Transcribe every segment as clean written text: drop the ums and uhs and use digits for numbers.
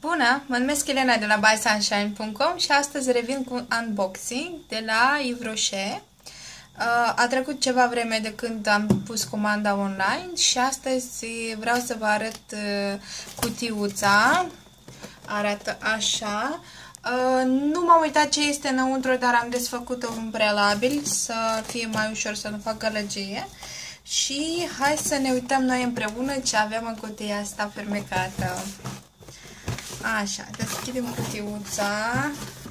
Bună, mă numesc Elena de la BuySunshine.com și astăzi revin cu unboxing de la Yves Rocher. A trecut ceva vreme de când am pus comanda online și astăzi vreau să vă arăt cutiuța. Arată așa. Nu m-am uitat ce este înăuntru, dar am desfăcut-o în prealabil să fie mai ușor, să nu fac gălăgie. Și hai să ne uităm noi împreună ce avem în cutia asta fermecată. Așa, deschidem cutiuța.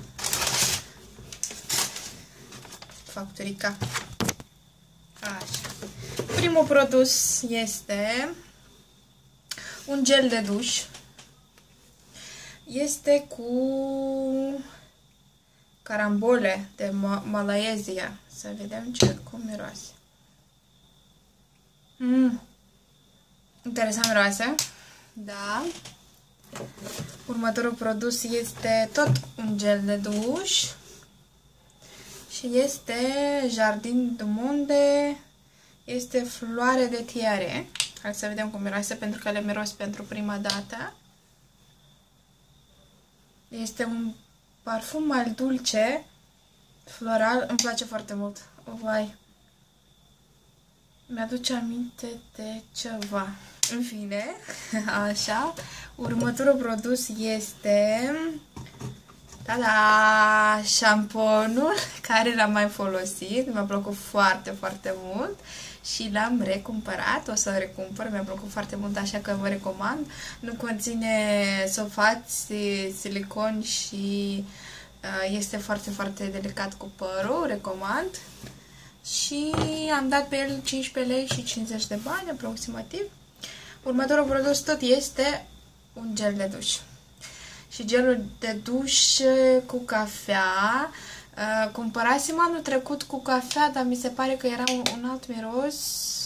Factorica. Așa. Primul produs este un gel de duș. Este cu carambole de Malaezia. Să vedem cum miroase. Interesant miroase. Da. Următorul produs este tot un gel de duș și este Jardin du Monde, este floare de tiare. Hai să vedem cum miroase, pentru că le miros pentru prima dată. Este un parfum mai dulce, floral, îmi place foarte mult. Vai, mi-aduce aminte de ceva. În fine, așa, următorul produs este tada, șamponul care l-am mai folosit, mi-a plăcut foarte, foarte mult și l-am recumpărat, o să-l recumpăr, mi-a plăcut foarte mult, așa că vă recomand. Nu conține sulfați, silicon și este foarte, foarte delicat cu părul, recomand. Și am dat pe el 15 lei și 50 de bani aproximativ. Următorul produs tot este un gel de duș. Și gelul de duș cu cafea. Cumpărasem anul trecut cu cafea, dar mi se pare că era un alt miros.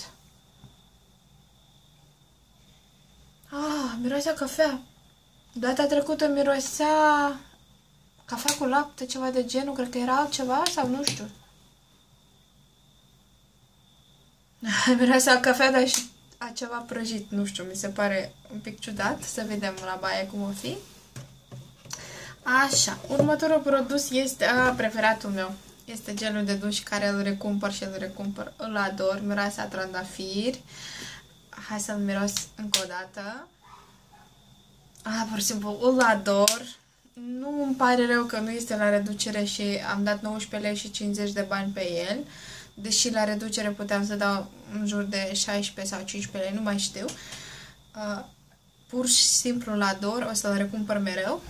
Mirosea cafea. Data trecută mirosea cafea cu lapte, ceva de genul. Cred că era altceva sau nu știu. Mirosea cafea, dar și a ceva prăjit, nu știu, mi se pare un pic ciudat. Să vedem la baie cum o fi. Așa, următorul produs este preferatul meu. Este gelul de duș care îl recumpăr și îl recumpăr. Îl ador, miroase a trandafiri. Hai să-l miros încă o dată. Pur și simplu, îl ador. Nu îmi pare rău că nu este la reducere și am dat 19 lei și 50 de bani pe el. Deși la reducere puteam să dau în jur de 16 sau 15 lei, nu mai știu. Pur și simplu îl ador, o să-l recumpăr mereu.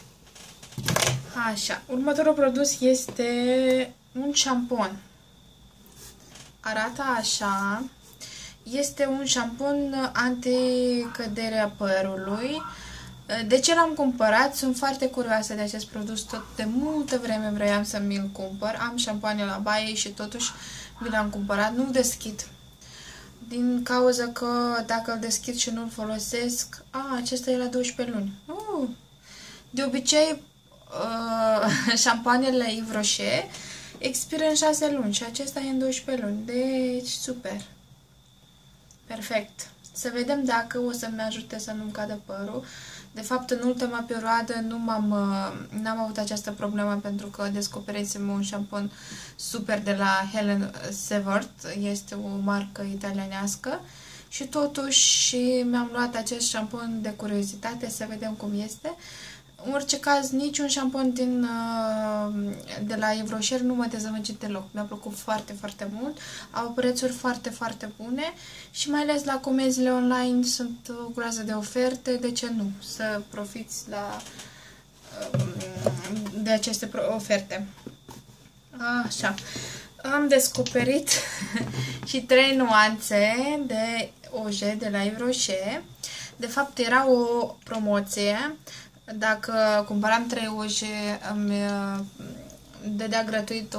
Așa, următorul produs este un șampon. Arată așa. Este un șampon anti-cădere a părului. De ce l-am cumpărat? Sunt foarte curioasă de acest produs. Tot de multă vreme vreau să mi-l cumpăr. Am șampoane la baie și totuși mi l-am cumpărat. Nu-l deschid. Din cauza că dacă îl deschid și nu-l folosesc... acesta e la 12 luni. De obicei, șampoanele Yves Rocher expiră în 6 luni și acesta e în 12 luni. Deci, super. Perfect. Să vedem dacă o să-mi ajute să nu-mi cadă părul. De fapt, în ultima perioadă n-am avut această problemă pentru că descoperisem un șampon super de la Helen Severt. Este o marcă italianească. Și totuși mi-am luat acest șampon de curiozitate să vedem cum este. În orice caz, niciun șampon de la Yves Rocher nu mă dezamăgit deloc. Mi-a plăcut foarte, foarte mult. Au prețuri foarte, foarte bune și mai ales la comenzile online sunt o groază de oferte. De ce nu? Să profiți de aceste oferte. Așa. Am descoperit și 3 nuanțe de OJ de la Yves Rocher. De fapt, era o promoție. Dacă cumpăram 3 uși, îmi dădea gratuit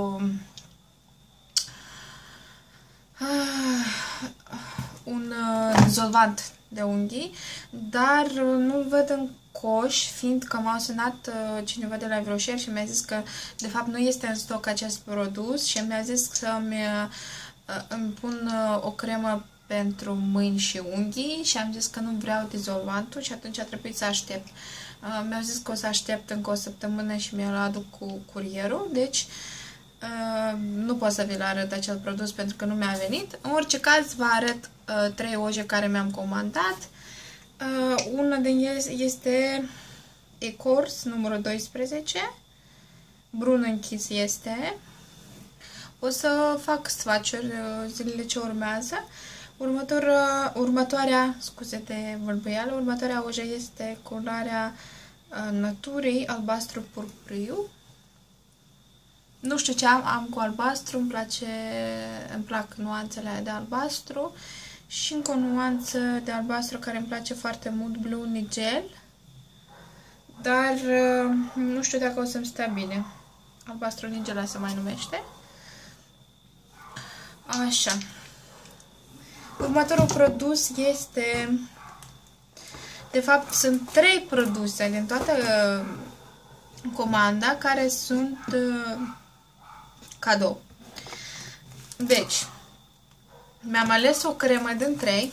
un dizolvant de unghii, dar nu-l văd în coș, fiindcă m-a sunat cineva de la Yves Rocher și mi-a zis că de fapt nu este în stoc acest produs și mi-a zis să îmi pun o cremă pentru mâini și unghii și am zis că nu vreau dizolvantul și atunci a trebuit să aștept. Mi-au zis că o să aștept încă o săptămână și mi-l aduc cu curierul, deci nu pot să vi-l arăt acel produs pentru că nu mi-a venit. În orice caz vă arăt 3 oje care mi-am comandat. Una din ele este Ecors numărul 12. Brun închis este. O să fac swatch-uri zilele ce urmează. Următoarea, scuze de vâlbâială, următoarea ojă este culoarea naturii albastru purpuriu. Nu știu ce am cu albastru, îmi plac nuanțele de albastru și încă o nuanță de albastru care îmi place foarte mult, Blue Nigel, dar nu știu dacă o să-mi stea bine. Albastru Nigela se mai numește. Așa. Următorul produs este... De fapt, sunt 3 produse din toată comanda care sunt cadou. Deci, mi-am ales o cremă din 3.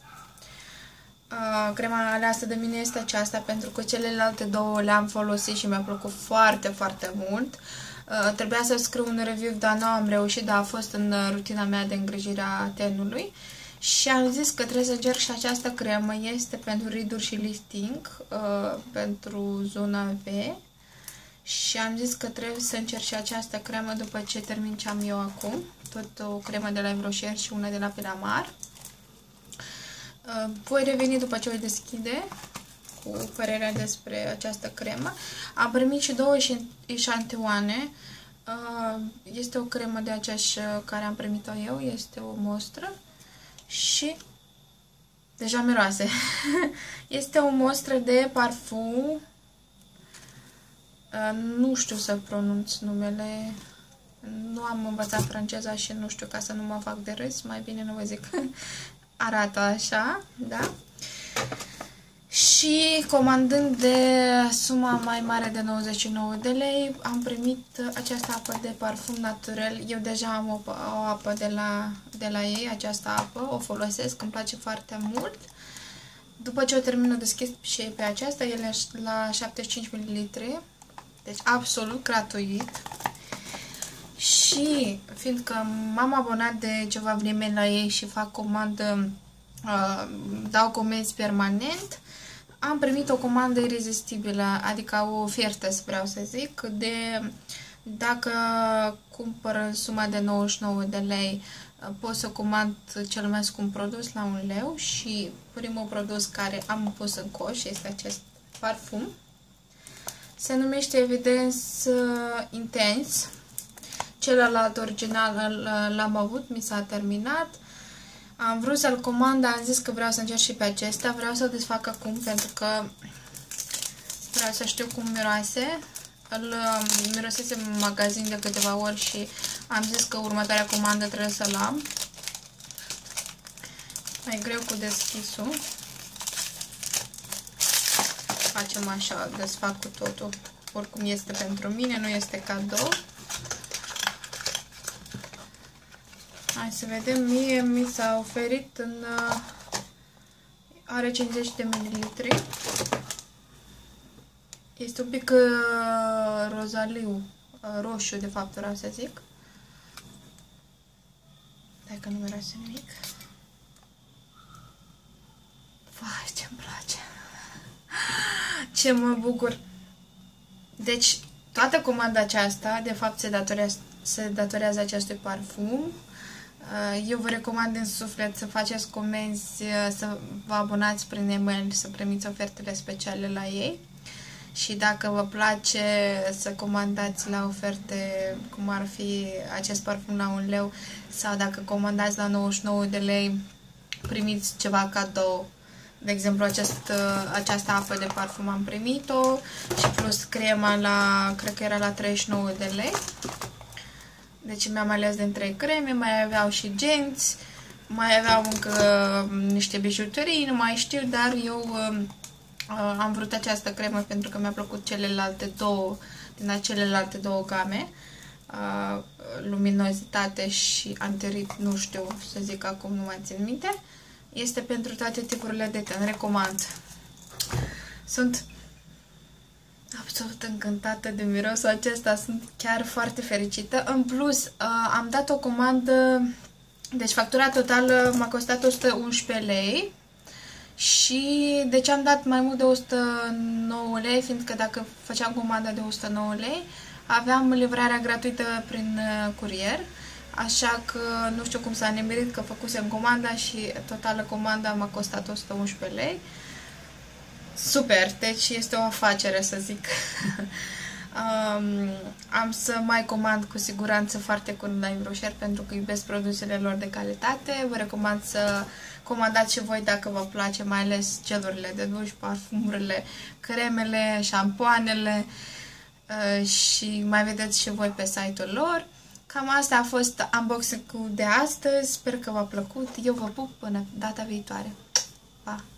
Crema aleasă de mine este aceasta pentru că celelalte două le-am folosit și mi-a plăcut foarte, foarte mult. Trebuia să scriu un review, dar nu am reușit, dar a fost în rutina mea de îngrijire a tenului. Și am zis că trebuie să încerc și această cremă. Este pentru riduri și lifting, pentru zona V. Și am zis că trebuie să încerc și această cremă după ce termin ce am eu acum. Tot o cremă de la Yves Rocher și una de la Pelamar. Voi reveni după ce o deschide cu părerea despre această cremă. Am primit și 2 eșantioane. Este o cremă de aceeași care am primit-o eu. Este o mostră. Și deja miroase. Este o mostră de parfum. Nu știu să pronunț numele. Nu am învățat franceza și nu știu, ca să nu mă fac de râs, mai bine nu vă zic. Arată așa, da? Și comandând de suma mai mare de 99 de lei, am primit această apă de parfum naturel. Eu deja am o apă de la ei, această apă, o folosesc, îmi place foarte mult. După ce o termin, o deschid și pe aceasta, ele la 75 ml, deci absolut gratuit. Și fiindcă m-am abonat de ceva vreme la ei și fac comandă, dau comenzi permanent, am primit o comandă irezistibilă, adică o ofertă, vreau să zic, de dacă cumpăr în suma de 99 de lei, pot să comand cel mai scump produs la 1 leu și primul produs care am pus în coș este acest parfum. Se numește Evidence Intense. Celălalt original l-am avut, mi s-a terminat. Am vrut să-l comand, dar am zis că vreau să încerc și pe acesta. Vreau să-l desfac acum pentru că vreau să știu cum miroase. Îl mirosesem în magazin de câteva ori și am zis că următoarea comandă trebuie să-l am. Mai greu cu deschisul. Facem așa, desfac cu totul. Oricum este pentru mine, nu este cadou. Hai să vedem, mie mi s-a oferit în... are 50 de ml. Este un pic rozaliu, roșu de fapt vreau să zic. Dacă nu miroase nimic. Vai, ce-mi place! Ce mă bucur! Deci, toată comanda aceasta, de fapt, se datorează acestui parfum. Eu vă recomand din suflet să faceți comenzi, să vă abonați prin e-mail, să primiți ofertele speciale la ei. Și dacă vă place să comandați la oferte, cum ar fi acest parfum la 1 leu, sau dacă comandați la 99 de lei, primiți ceva cadou. De exemplu, această apă de parfum am primit-o și plus crema la, cred că era la 39 de lei. Deci mi-am ales din 3 creme, mai aveau și genți, mai aveau încă niște bijuterii, nu mai știu, dar eu am vrut această cremă pentru că mi-a plăcut celelalte două, din acelelalte două game. luminozitate și antirit, nu știu să zic acum, nu mai țin minte. Este pentru toate tipurile de ten, recomand. Sunt absolut încântată de mirosul acesta, sunt chiar foarte fericită. În plus, am dat o comandă, deci factura totală m-a costat 111 lei și deci am dat mai mult de 109 lei, fiindcă dacă făceam comanda de 109 lei, aveam livrarea gratuită prin curier, așa că nu știu cum s-a nimerit că făcusem comanda și totală comanda m-a costat 111 lei. Super, deci este o afacere, să zic. Am să mai comand cu siguranță foarte curând la Embroșer, pentru că iubesc produsele lor de calitate. Vă recomand să comandați și voi dacă vă place, mai ales gelurile de duș, parfumurile, cremele, șampoanele și mai vedeți și voi pe site-ul lor. Cam asta a fost unboxing-ul de astăzi, sper că v-a plăcut. Eu vă pup până data viitoare. Pa!